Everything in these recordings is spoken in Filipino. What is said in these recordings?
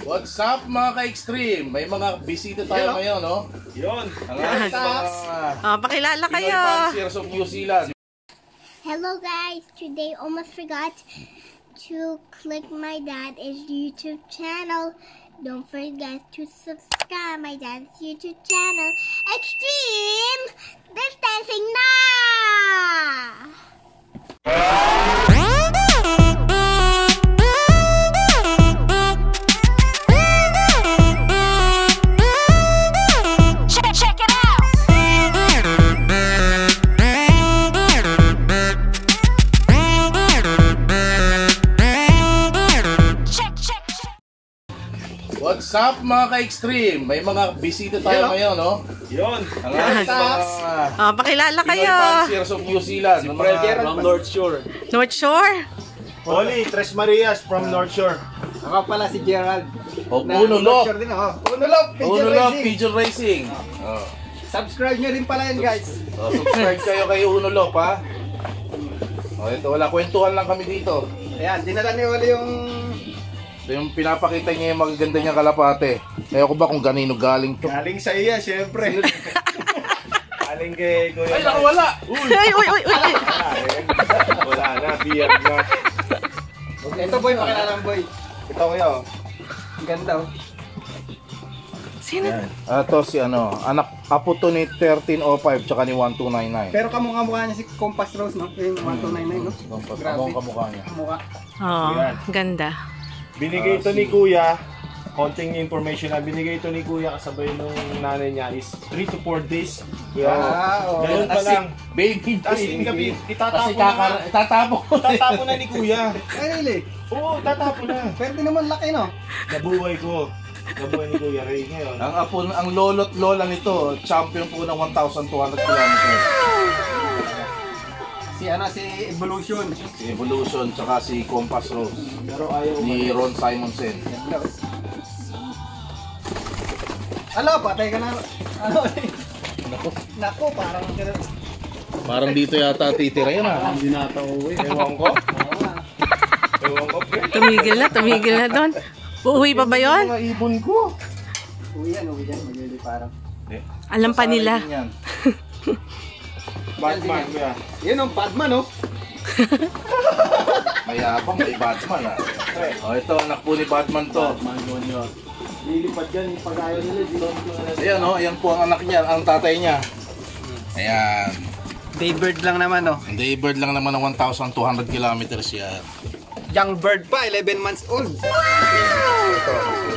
What's up mga ka-extreme? May mga bisita tayo ngayon, no? Yun. Ang ating mga pakilala kayo. fanciers of New Zealand. Hello guys, today almost forgot to click my dad's YouTube channel. Don't forget to subscribe my dad's YouTube channel. Extreme Distancing na! Check it out. What's up mga ka-extreme? May mga bisita tayo ngayon, no? Yun. Ang ating mga Pakilala kayo. fanciers of New Zealand. Si Fred from North Shore. North Shore. Oli, Tres Marias from North Shore. Ako pala si Gerald. O Uno Lop. Sure din ako. Uno Lop, Uno Lop, Pigeon Racing. Subscribe nyo rin pala yan, guys. Subscribe kayo kay Uno Lop, ha? O ito, wala kwentuhan lang kami dito. Ayan, dinala ni Oli Ito yung pinapakita niya yung magaganda niyang kalapate. Kaya ko ba kung ganino galing to? Galing sa iya, syempre. Galing kay Kuya. Ay, nakawala! Uy, uy, uy, uy. Wala na, biyag na. Ito boy, pakilala ng boy. Ito kuya. Ang ganda oh. Sino? Ito si anak apo to ni 1305 tsaka ni 1299. Pero kamukha niya si Compass Rose, no? Yung 1299, no? Grabe. Kamukha niya. Kamukha. Oh, ganda. Binigay ito ni Kuya. Konting information na binigay ito ni Kuya kasabay nung nanay niya is 3 to 4 days. Oo. Ganun pa lang. Baby, Tapos gabi, kasi itatapon na. Tatapon na ni Kuya. Ay, really? Oo, tatapon na. Pwede naman laki, no? Nabuhay ko. Nabuhay ni Kuya Ray ngayon. ang lolo't lola nito, champion po ng 1,200 kilometers. Si Evolution. Si Evolution tsaka si Compass Rose Pero ayaw ni Ron Simonsen. Ganda oh. Alo, patay ka na. Ano eh? Nako, parang gano'n. Parang dito yata titira yan ah. Hindi na ito uwi. Ewan ko. Oo nga. Ewan ko. Tumigil na doon. Uuwi pa ba yun? Mga ibon ko. Uwi yan. Magiging parang. Alam pa nila. Yan. Batman kuya. Yun ang Padman, no? Mayabang, may Batman ah. Oh, ito anak po ni Batman to. Lilipad dyan yung pag-ayaw nila. Ayan oh, ayan po ang anak niya, ang tatay niya. Ayan. Daybird lang naman, no? Daybird lang naman ng 1,200 kilometers yan. Young bird pa, 11 months old. Ito.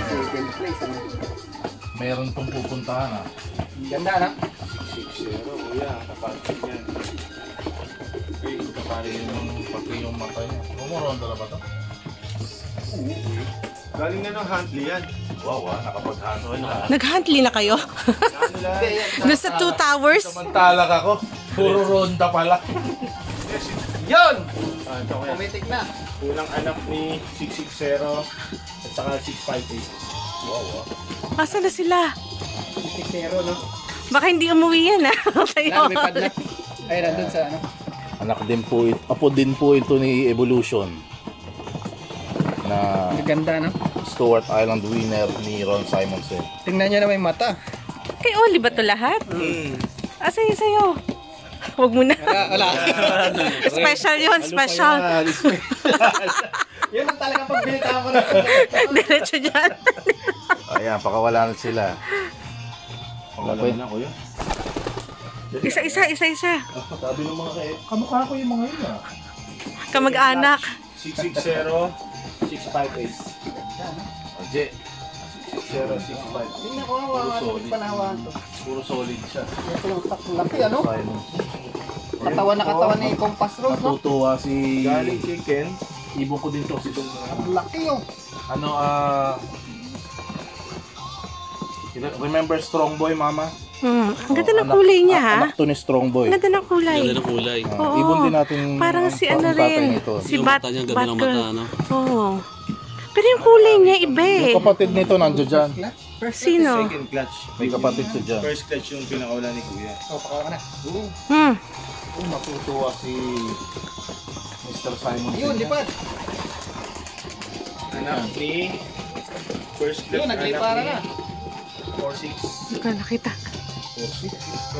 Meron tong pupuntahan ah. Ganda, na? 6-0 kuya. Kapatid yan. Pari yung mata niya. Umuronda na ba ito? Galing na ng Huntley yan. Wow nakapag-handle na. Nag-handly na kayo? Doon sa 2 towers? Samantalang ako, puro ronda pala. Yun! Ito kuya. Pumitik na. Unang anak ni 660 at saka 658. Wow. Asa na sila? Pumitik zero, no? Baka hindi umuwi yan Lalo, may padlock. Ay, nandun sa ano? Anak din po ito, apo din po ito ni Evolution. Na Ganda, no? Stuart Island winner ni Ron Simonsen. Tingnan nyo na may mata. Kay Oli ba ito lahat? Asa yung sa'yo? Huwag mo na. Wala. Special yun, special. Yun ang talaga pagbinita ko na. Diretso dyan. Ayan, pakawala na sila. Wala na kuya. Isa. Sabi ng mga kamukha ko yung mga yun ah. Kamag-anak. 660, 658. Oje, 660, 658. Tingnan ko, panahawahan to. puro solid siya. Ito yung laki, ano? Simonsen. Katawan na katawan ni Compass Rose, no? Natutuwa si Galing chicken. ibon ko din to si Ang laki, oh. remember Strong Boy mama? Ang ganda ng kulay niya, ha? Anak to ni Strong Boy. Ang ganda ng kulay. Ganda ng kulay. Oo. Ibon din natin Parang si ano tatay rin. nito. Si Yung mata niya, ganda ng mata, Batgirl. ano? Oo. Pero yung kulay niya iba eh. Yung kapatid nito nandiyo dyan. Sino? Second clutch. May kapatid siya dyan. First clutch yung pinakaula ni Kuya. Oh, pakawa ka na. Matutuwa si Mr. Simon. Yun, lipad. Anak ni First Yun, naglipara na. 4-6. Hindi ko nakita. 4-6.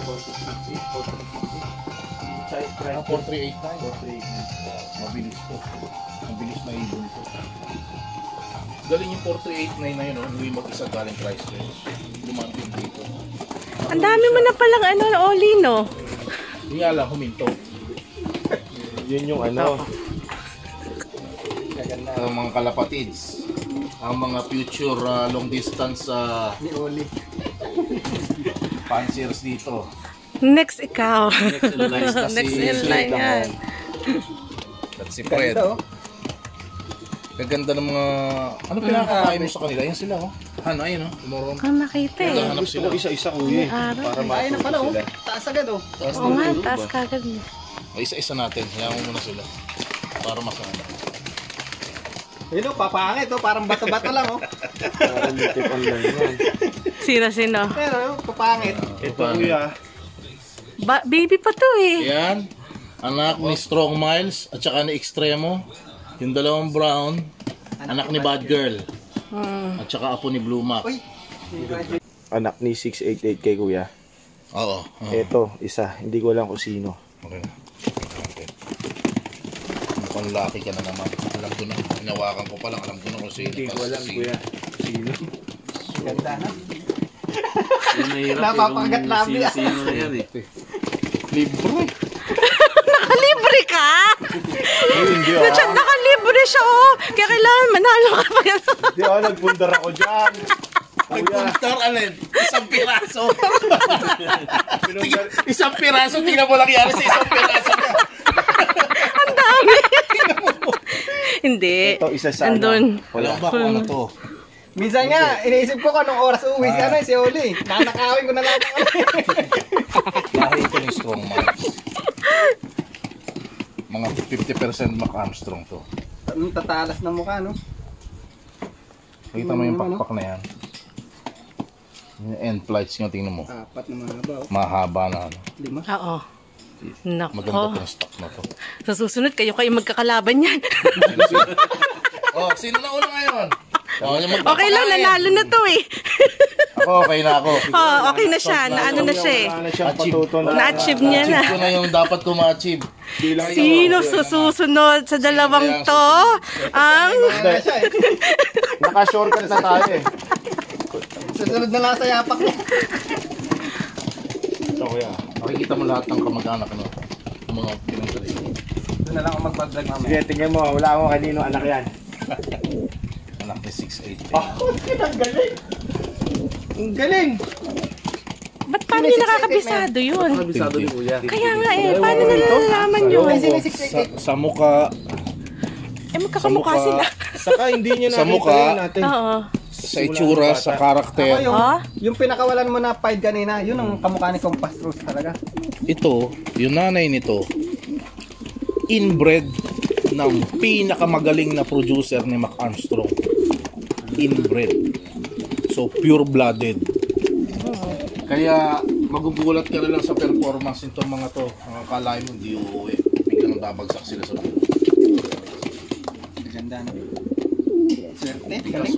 4-3-8 Mabilis to. Mabilis na ibon to. Galing yung 4389 na yun, no? Hindi mag-isa galing Christchurch. Lumanting dito. Ang dami mo na palang Oli, no? Hindi nga lang, huminto. Yun yung ano. Ang mga kalapatids. Ang mga future long distance Ni Oli. fanciers dito. Next ikaw. Next in line yan. At si Fred. Ganda, oh. Kaganda ng mga... Ano pinakakain mo sa kanila? Yan sila, oh. Hana, yun, oh. Umuron. Ang nakita eh. Hanap Gusto sila. ko isa-isa kuya. Araw. Para Ayun na pala, oh. sila. Taas agad, oh. Oo nga, taas kagad. Ay, isa-isa natin. Hayaan mo muna sila. Para masana. Yun, oh, papangit, oh. Parang bato-bato lang, oh. Para litik online yan. Sino? Pero, papangit. Ito kuya. Baby pa to eh. Yan. Anak ni Strong Miles at saka ni Extremo. Yung dalawang brown. Anak ni Bad Girl. At saka apo ni Blue Mac. Uy. Anak ni 688 kay kuya. Oo. Ito, isa. Hindi ko alam kung sino. Okay. Okay. Mukhang laki ka na naman. Alam ko na. Hinawakan ko pa lang. Alam ko na kung sino. Hindi ko Tapos alam si- kuya. Sino? Ganda na. Napapagat labi, ah. Libre. Nakalibre ka? Hindi Nakalibre siya oh. Kaya kailangan manalo ka pa. Hindi ako nagpundar ako dyan. Nagpuntar alin. Isang piraso. Isang piraso. Tingnan mo lang yan sa isang piraso. Ang dami. Hindi. Ito, isa sa Andun. Wala ba kung ano to? Minsan nga, iniisip ko kung anong oras uuwi si Oli. Nanakawin ko na lang. Lahi ito ni Strong Miles. Mga 50% Mac Armstrong to. Tatalas na mukha, no? Nakita mo yung pakpak na yan. Yung end flights nga, tingnan mo. Apat na mahaba, oh. Mahaba na ano. 5. Oo. Maganda Nako. tong stock na to. Sa susunod, kayo magkakalaban yan. Oh, sino na una ngayon? Oh, yung Okay lang, nanalo na to eh. Ako, okay na ako. Oh, okay na siya. Naano na siya eh. Wala na siyang Achieve. patuto na. Na-achieve niya na. Achieve ko na yung dapat ko ma-achieve. Sino susunod sa dalawang to? Ang Kaya siya, eh. Naka-shortcut na tayo eh. Susunod na lang sa yapak mo. Ito kuya. Makikita mo lahat ng kamag-anak no? Yung mga pinagsalit. Doon na lang ako magbadrag mamaya. Sige, tingnan mo. Wala akong kanino anak yan. Anak ni 6'8". Ang galing. Ang galing. ba't paano yung nakakabisado yun? Kabisado ni Kuya. Kaya nga eh, paano nalalaman yun? Sa mukha, Eh, magkakamukha sila. Saka hindi niya Sa nakita mukha. yun natin. Oo. sa itsura, sa karakter. Yung pinakawalan mo na fight kanina, yun ang kamukha ni Compass Rose talaga. Ito, yung nanay nito, inbred ng pinakamagaling na producer ni Mac Armstrong. Inbred. So, pure-blooded. Kaya, magugulat ka na lang sa performance nitong mga to. Ang akalain mo, hindi uuwi. Biglang babagsak sila sa buhay. Ganda na. Swerte, galing.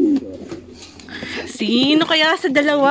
Sino kaya sa dalawa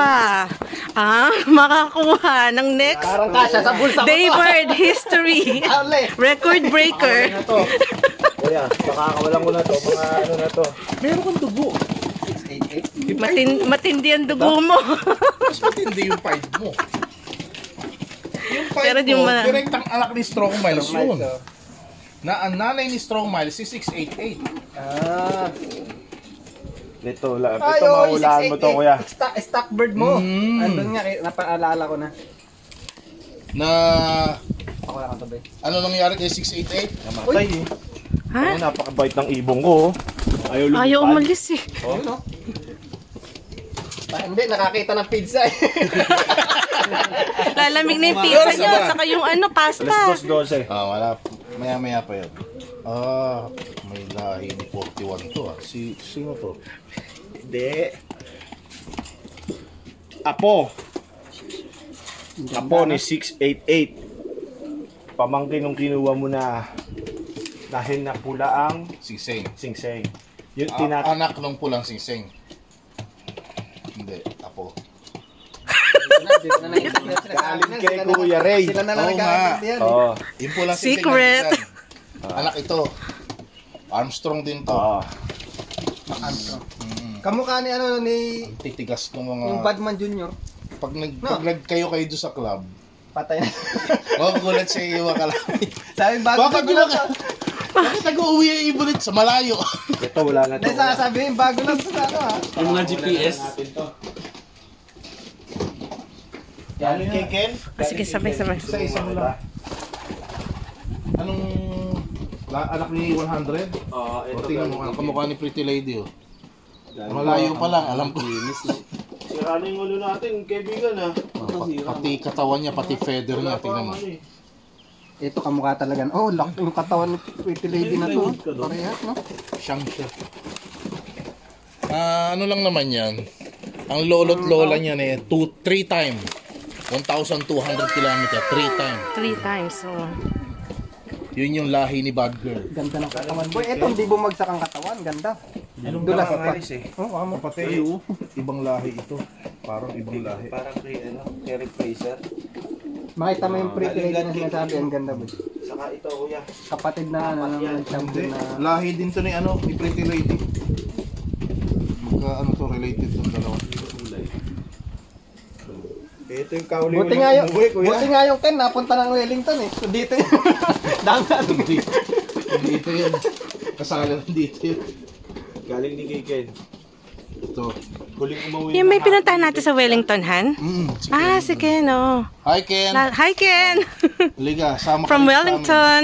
makakuha ng next Parang kasya sa bulsa ko. Daybird History Ale. Record Breaker? Ano to? Kuya, makakawalan ko na to. Mga ano na to. Meron kang dugo. 688. Matindi ang dugo mo. Mas matindi yung fight mo. Yung fight Pero di mo, mo na- direktang anak ni Strong Miles yun. oh. Na ang nanay ni Strong Miles si 688. Ah. Ito, ito Ay, oh, mahulaan mo to, kuya. Stock bird mo. Mm. Andun nga, napaalala ko na. Na Ako lang sabay. ano nangyari kay 688? Namatay eh. Ha? Ay, napakabait ng ibong ko. Ayaw lumipad. Ayaw umalis eh. Yun, no? Hindi, nakakita ng pizza eh. Lalamig na yung pizza nyo, saka yung pasta. Alas 2:12. Wala. Maya-maya pa yun. May lahi ni 41 to Sino to? Hindi. Apo. Apo ni 688. Pamangkin nung kinuha mo na dahil na pula ang Singseng. singseng. Yung Anak ng pulang singseng. Hindi, ako. Dito na naintindihan sila. Galing kay Kuya Ray. Sila na lang Oo nga. nagkakaintindihan. eh. Oo. Yun po lang Secret. Anak ito. Armstrong din to. Oo. Armstrong. Kamukha ni ano ni Titigas ng mga... yung Badman Junior. Pag kayo doon sa club, Patay na. magugulat sa iyo ka lang. Sabi bago Bakit lang. Bakit nag-uwi yung ibulit sa malayo? Ito wala na to. Hindi, sasabihin bago lang sa ano ha. Yung mga GPS. Galing kay Ken? Sige, sabay-sabay. Isa mo lang. Anong anak ni 100? Oo, O tingnan mo, ang kamukha ni Pretty Lady oh. Malayo pa lang, alam ko. Sira na yung ulo natin, kaibigan ha. Pati katawan niya, pati feather niya, tingnan mo. Ito kamukha talaga. Oh, laki yung katawan ni Pretty Lady na to. Parehas, no? Siyang siya. Ano lang naman yan. Ang lolo't lola niya eh, 3 time. 1,200 km, 3 time. 3 times, so. Yun yung lahi ni Bad Girl. Ganda ng katawan. Boy, ito hindi bumagsak ang katawan. Ganda. Dulas pa. Oh, kapatid. Ibang lahi ito. Parang ibang lahi. Parang kay Eric Fraser. Makita mo yung Pretty Lady na sinasabi. Ang ganda, boy. Saka ito kuya. Kapatid na champion na... Lahi din to ni Pretty Lady. Magka related to dalawa. Ito yung kauli Buti nga yung Ken napunta ng Wellington eh. So dito yun. Dagat. Hindi ito yun. Kasala dito yun. Galing ni kay Ken. Ito. Huling umuwi. Yung may pinuntahan natin sa Wellington, Han? Si Si Ken, oh. Hi Ken! Hi, Ken! Liga, sama From ka sa amin. Wellington.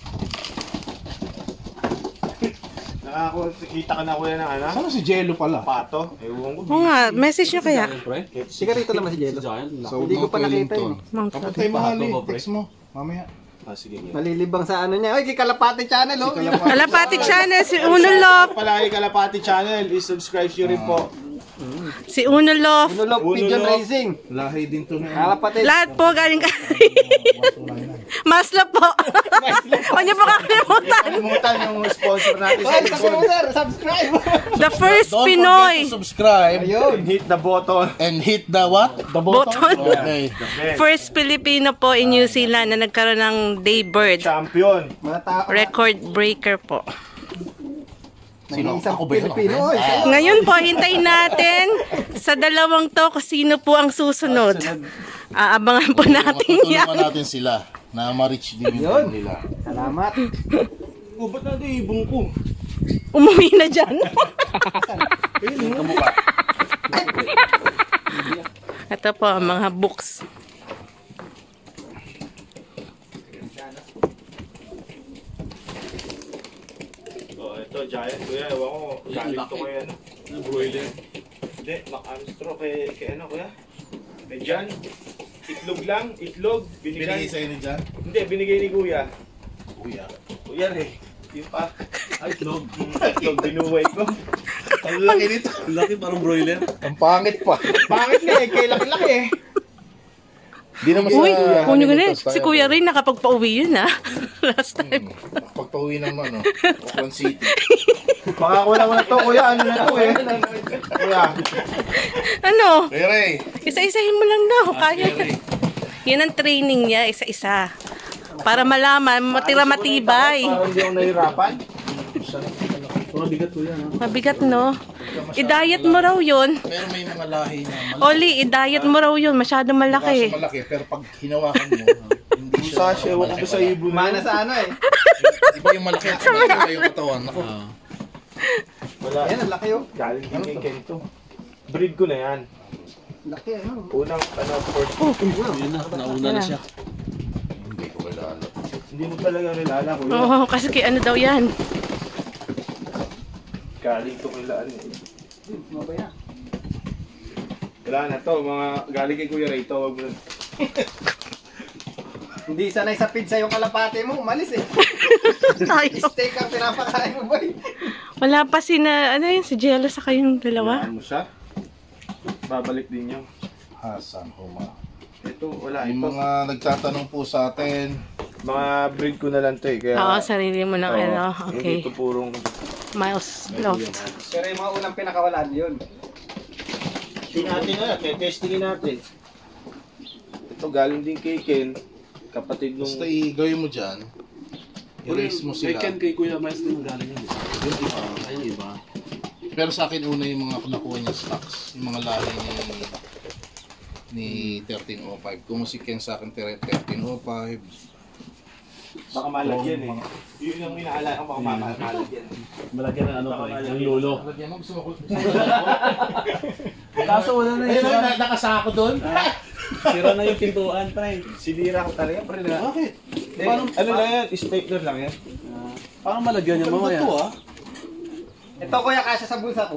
Kita ka na kuya ng ano? Sana si Jello pala. Pato. Ewan ko. Oo nga, message nyo kaya. Siga rito naman si Jello. So, Hindi ko Mount pa nakita Wellington. Mount Kapatay mo hali, text mo. Mamaya. Sige. Nalilibang sa ano niya. Ay, kay Kalapati Channel, oh. Kalapati Channel, si Uno Love. Palagi Kalapati Channel, i-subscribe nyo rin po. Si Uno Love. Unulog Pigeon Unulog. Racing. Lahi din to na. Kalapati. Lahat po galing Maslo po. Huwag niyo po kakalimutan. Kalimutan yung sponsor natin sa Ay, kasi mo, likod. sir. Subscribe. The first Don't Pinoy. forget to subscribe Ayun. Hit the button. and hit the what? The Button. Okay. First Filipino po in New Zealand na nagkaroon ng daybird. Champion. Mga tao. Record breaker po. Sino? Isang Ako ba yun? Pilipino. Ako ba yun? Oy, sa'yo. Ngayon po, hintayin natin sa dalawang to kung sino po ang susunod. Aabangan po natin yan. Tutulungan natin sila na ma-reach din yung Yun. goal nila. Salamat. Ba't natin ibong ko? Umuwi na dyan. Ito po ang mga books. Oh, ito, giant kuya. Ewan ko. Galing to kay ano. Broiler. Hindi, Mac Armstrong kay ano kuya? Kay Jan. Itlog lang. Itlog. Binigay Binigay. sa'yo ni Jan? Hindi, binigay ni kuya. Kuya. Kuya eh. Yung pa. Ay, itlog. Itlog, binuway ko. Ang laki nito. Laki parang broiler. Ang pangit pa. Bakit nga eh? Kay laki-laki eh. Di naman Uy, sa... kung nyo ganun, si Kuya rin nakapagpa-uwi yun ha. Last time. Pagpauwi naman, Oakland City. Baka wala to kuya. Ano na to eh? Kuya. Ano? Ray, Isa-isahin mo lang daw. Kaya. Yan ang training niya, isa-isa. Para malaman, matibay. Parang hindi ako nahirapan. Mabigat ko yan. Mabigat, no? I-diet mo raw yun. pero may mga lahi na malaki. Oli, i-diet mo raw yun. Masyado malaki. Kaso malaki, pero pag hinawakan mo, hindi siya... Sasha, ewan ko ba sa ibon na Mana sa ano eh. Di ba yung malaki at malaki yung katawan? Ako. Wala. Ayan, ang laki oh. Galing din kay Kento. Breed ko na yan. Laki ano. Unang, first. Yun na, nauna na siya. Hindi ko kilala. Hindi mo talaga nilala kuya. Oo, kasi kay ano daw yan. Galing to kailaan eh. Mabaya. Wala na to, mga galing kay Kuya Ray, tawag mo na. Hindi sanay sa pizza yung kalapate mo. Umalis eh. Tayo. Steak ang pinapakain mo, boy. Wala pa si Jello sa kayong dalawa. Wala mo siya. Babalik din yun. Hasan Huma. Ito, wala. Yung Ito, mga nagtatanong po sa atin, mga breed ko na lang to eh. Kaya, Oo, sarili mo ng Oo. ano. Hindi Okay. ito purong... Miles Loft. Pero yung mga unang pinakawalan yun. natin na, testingin natin. Ito galing din kay Ken, kapatid nung... Basta gawin mo dyan, i-raise mo sila. Kay Ken, kay Kuya Miles din galing yun. Yung iba. Ay, yung iba. Pero sa akin una yung mga nakuha niya stocks, yung mga lahi ni 1305. Kung si Ken sa akin 1305, Baka malagyan eh. Yun yung inaalala ko, baka malagyan. Malagyan ng ano pa eh, yung lolo. lagyan mo, gusto mo ko. Kaso wala na Ayun, nakasako doon. Sira na yung pintuan, pre. Sinira ko talaga, pre na. Bakit? Ano lang yan? Stapler lang yan. Parang malagyan niya mamaya. Ito ah. Ito kuya, kasya sa bulsa ko.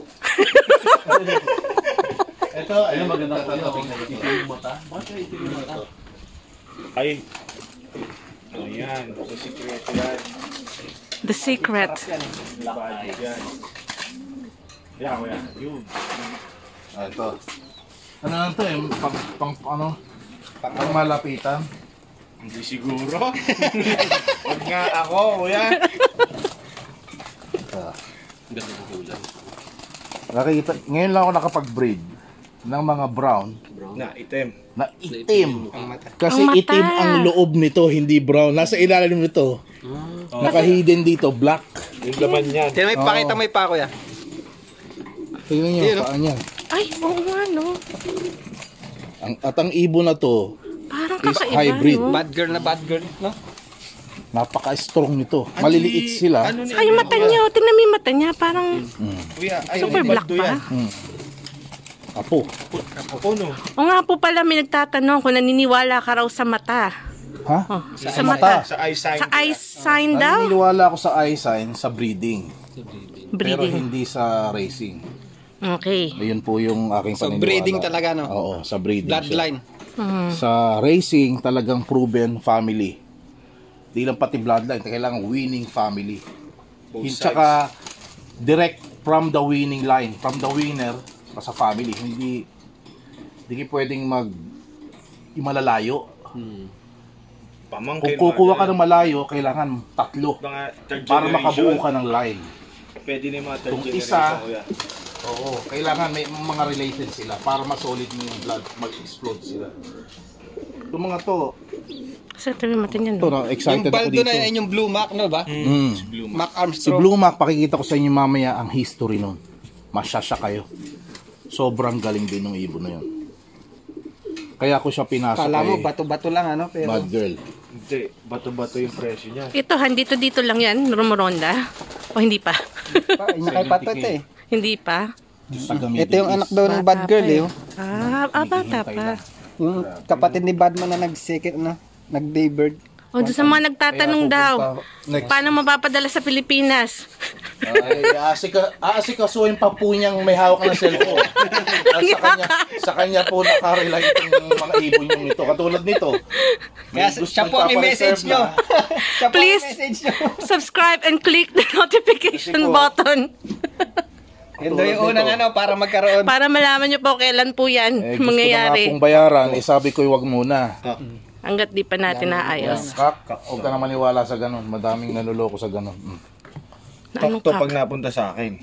Ito, ayun maganda ko. Itim yung mata. Bakit itim yung mata? Ay. Ayan, so secret yan. The secret. Body yan. Yan, kuya. Yun. Ah, ito. Ano lang ito eh, pang malapitan. Hindi siguro. Huwag nga ako, kuya. Ganda ng kulay. Nakikita, ngayon lang ako nakapag-breed ng mga brown Na, item. na itim. Kasi Ang mata. itim ang loob nito, hindi brown. Nasa ilalim nito. Naka-hidden dito, black. Yung laman yan. Tingnan mo, ipakita mo yung pa kuya. Tingnan niyo, paa niya. Ay, oo nga, no? At ang ibon na to, Parang is kakaiba, hybrid. no? Bad girl na bad girl, no? Napaka-strong nito. Maliliit sila. Ano ni Ay, yung mata niya. Tingnan mo yung mata niya. Parang Kuya, ay, super black pa. Apo. Puno. O nga po pala, may nagtatanong kung naniniwala ka raw sa mata. Ha? Oh, sa mata. Sa eye sign. Sa eye sign daw? Naniniwala ako sa eye sign sa breeding. Pero Breeding. hindi sa racing. Okay. Ayun po yung aking So, paniniwala. breeding talaga, no? Oo, sa breeding siya. Bloodline. Sa racing, talagang proven family. Di lang pati bloodline, kailangan winning family. Tsaka direct from the winning line, from the winner sa family. Hindi kayo pwedeng malalayo. Pamangkin. Kung kukuha ka ng malayo, kailangan tatlo Mga third para generation. makabuo ka ng line. Pwede na yung mga third Kung generation, isa- kuya. Oo, kailangan may mga related sila para ma-solid mo yung blood, mag-explode sila. Yung mga to, Sa tabi mata niya, ito no? na, excited Yung ako baldo dito. na yan, yung blue mark, no ba? Mark Si Armstrong. Blue Mac, pakikita ko sa inyo mamaya ang history nun. Masyasya kayo. Sobrang galing din ng ibon na yun. Kaya ko siya pinasok Kala mo, kay bato-bato lang, ano? Pero, Bad Girl. Hindi, bato-bato yung presyo niya. Ito, dito lang yan, Rumuronda. O hindi pa? nakaipato ito eh. Hindi pa? Ito yung anak daw ng bad girl eh. Oh. Bata pa. Yung kapatid ni Badman na nag-second, no? Nag-daybird. O, doon sa mga nagtatanong daw, paano mapapadala sa Pilipinas? Aasikasuhin pa po niyang may hawak na cellphone. At sa kanya po nakarelay itong mga ibon yung ito. Katulad nito. Kaya siya po ang i-message nyo. Siya po ang Please. i-message nyo. Subscribe and click the notification Kasi po, button. Yun daw yung unang ano, para magkaroon. Para malaman nyo po kailan po yan gusto na nga mangyayari. pong bayaran, sabi ko wag muna. Hanggat di pa natin naayos. Huwag ka na maniwala sa ganun. Madaming naluloko sa ganun. Anong Takto kak? pag napunta sa akin.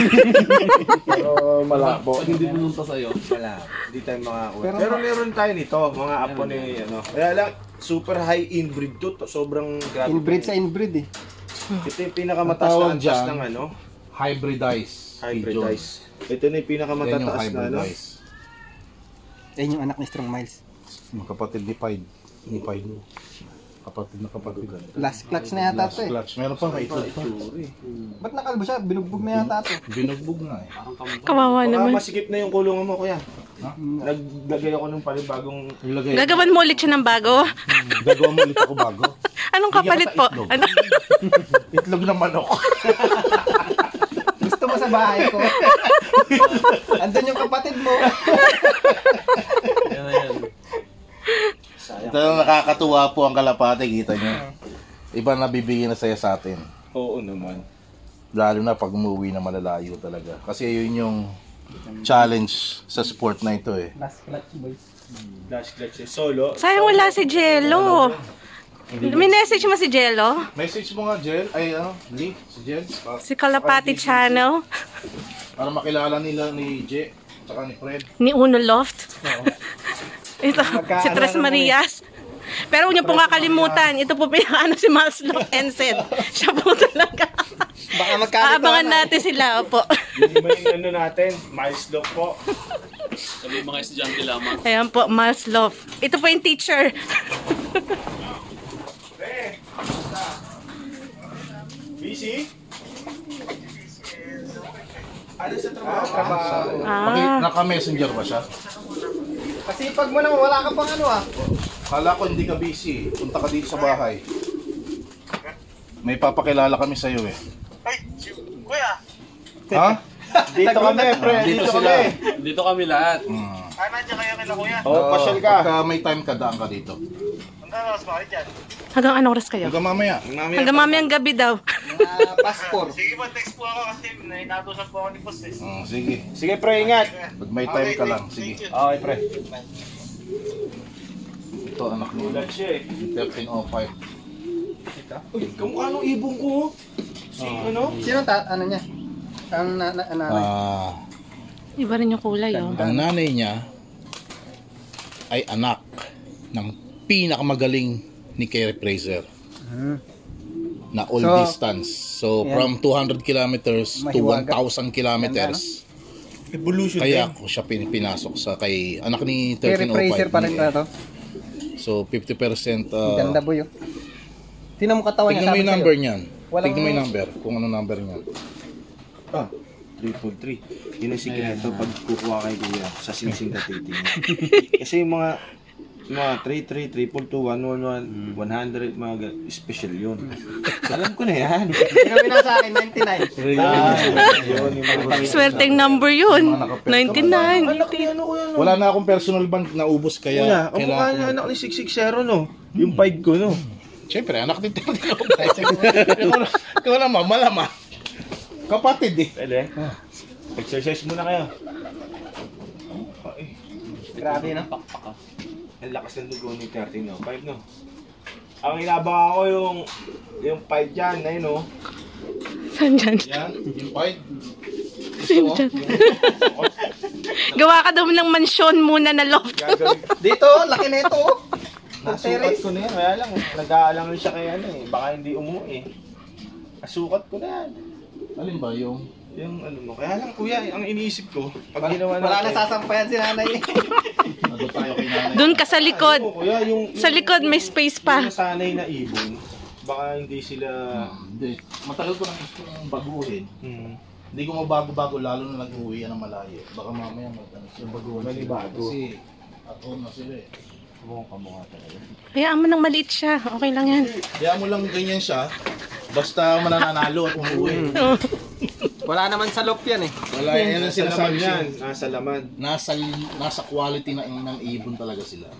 Pero malabo. Pag hindi pumunta sa'yo, Wala. Hindi tayo makakuha. Pero meron tayo nito, mga apo ni ano. Kaya lang, super high inbreed to. Sobrang grabe. Inbreed sa inbreed eh. Ito yung pinakamataas Tawag na antas dyan, ng ano. Hybridize. Hybridize. Ito na yung Yan yung pinakamataas na ano. hybridize. Yan yung anak ni Strong Miles. Yung kapatid ni Pied. Ni Pied mo. Kapatid na kapatid. Last clutch na yata ito eh. Clutch. Meron pang kaitlog pa. Ba't nakalbo siya? Binugbog na yata ito. Binugbog na eh. Kawawa Baka naman. masikip na yung kulungan mo, kuya. Ha? Naglagay ako ng panibagong... Ilagay. Gagawan mo ulit siya ng bago? Gagawa mo ulit ako bago. Anong kapalit po? Itlog. Ano? Itlog na manok. Gusto mo sa bahay ko? Andun yung kapatid mo. yan na yan. Ito nakakatuwa po ang kalapate. Kita nyo. Iba na bibigyan na saya sa atin. Oo naman. Lalo na pag umuwi na malalayo talaga. Kasi yun yung challenge sa sport na ito eh. Last clutch boys. Last clutch eh. Solo. Sayang wala si Jello. May message mo si Jello? Message mo nga, Jel. Ay, ano? Lee? Si Jel? Si Kalapati Channel. Para makilala nila ni Je. Tsaka ni Fred. Ni Uno Loft. Ito, Magkaano si Tres naman Marias. Pero huwag niyo pong kakalimutan, ito po pinakaano si Miles Loft and Sed. Siya po talaga. Baka magkalito. Abangan natin sila, opo. Yun ba yung ano natin? Miles Lock po. Sabi mga estudyante lamang. Ayan po, Miles Loft. Ito po yung teacher. Busy? Ano sa trabaho? Naka-messenger ba siya? Kasi pag mo naman, wala ka pang ano ah. Kala ko hindi ka busy. Punta ka dito sa bahay. May papakilala kami sa'yo eh. Kuya, Ha? Dito kami, pre. Dito Dito sila. kami. Dito kami lahat. nandiyan kayo kila kuya. Oh, pasyal ka. Pagka may time ka, daan ka dito. Hanggang oras ba kayo dyan? Hanggang anong oras kayo? Hanggang mamaya. Hanggang mamayang gabi daw. Passport. Sige po, text po ako kasi nainatusan po ako ni boss eh. Sige. Sige, pre, ingat. Pag may time ka lang. Sige. Okay, pre. Ito anak mo. Ulan siya eh. 1305. Uy, kamukha nung ibong ko. Si ano? Sino ano niya? Ang nanay. Iba rin yung kulay, oh. Ang nanay niya ay anak ng pinakamagaling ni Kerry Fraser na all So, distance. So, yan. from 200 kilometers to Mahiwaga. 1,000 kilometers. Evolution Kaya ako siya pinasok sa kay anak ni Kerry Fraser 1305. pa rin na to. So, 50%. Ang ganda boy. Tingnan mo katawan niya. Tignan mo sabi yung sa'yo. number niyan. Walang- Tignan mo yung number. Kung ano number niyan. Ah, 343. Yun ang sikreto pag kukuha kay kuya sa singsing katiting. Kasi yung mga 33, 322, 111, 100, mga special yun. Alam ko na yan. Sinabi na sa akin, 99. Yun, yung mga Swerteng number yun. 99. anak ni ano kuya, no? Wala na akong personal band na ubos kaya Kuya, ang mukha kailangan niya anak ni 660, no? Yung 5 ko, no? Siyempre, anak ni 1305. Ikaw naman, malamang. Kapatid eh. Pwede. Exercise muna kayo. Grabe no? Ang lakas ng dugo ni 13, no? 5, no? Ang inabang ako yung 5 dyan, ayun, no? Saan dyan? Yan, yung 5. Saan dyan? Gawa ka daw ng mansyon muna na loft. Gagawin. Dito, laki na ito. Nasukat ko na yan, kaya lang, nag-aalang rin siya kaya ano eh, baka hindi umuwi. Nasukat ko na yan. Alin ba yung... Yung ano mo, kaya lang kuya, ang iniisip ko, pag ginawa Wala na natin. sasampayan si nanay. Ano tayo kay nanay? Doon ka sa likod. Oo, kuya, yung Sa likod may space pa. yung nasanay na ibon, baka hindi sila... Hindi. Matagal ko nang gusto ng baguhin. Hindi ko mabago-bago lalo na nag-uwi yan ng malayo. Baka mamaya yung baguhin. Manibago. Kasi at home na sila eh. Kamukha talaga. Hayaan mo nang maliit siya. Okay lang yan. Kaya mo lang ganyan siya. Basta mananalo at umuwi. Wala naman sa loop yan eh. Wala yan ang sinasabi yan, yan. nasa laman. Nasa quality ng ibon talaga sila.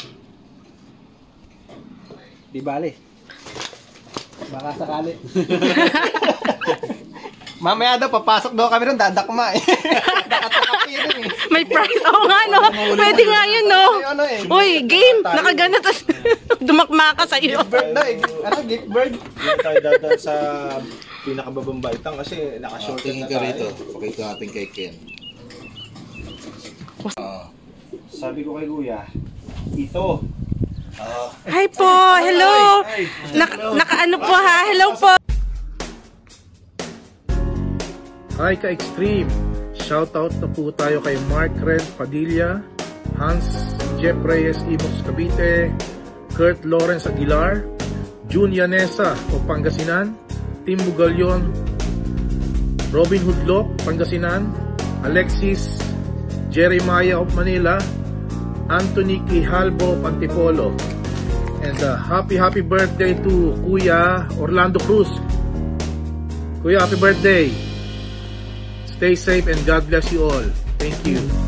Di bale. Baka sakali. Mamaya daw, papasok daw kami ron, dadakma eh. Dakatakap yun eh. May prize. Oo nga, no? Pwede nga yun, no? Ay, ano eh. Uy, game. Nakagana. Tapos dumakma ka sa iyo. Bird daw eh. Ano, gift bird? Hindi tayo dadaan sa pinakababang baitang kasi nakashorted Tingin na ka rito. tayo. Pakita natin kay Ken. Sabi ko kay kuya, ito. Hi po. Hello. Nakaano po ha? Hello po. Hi ka-extreme! Shoutout na po tayo kay Mark Red Padilla, Hans Jeff Reyes Imos Cavite, Kurt Lawrence Aguilar, June Yanesa of Pangasinan, Tim Bugalyon, Robin Hudlop, Pangasinan, Alexis Jeremiah of Manila, Anthony Quijalbo of Antipolo, and happy birthday to Kuya Orlando Cruz. Kuya, happy birthday! Stay safe and God bless you all. Thank you.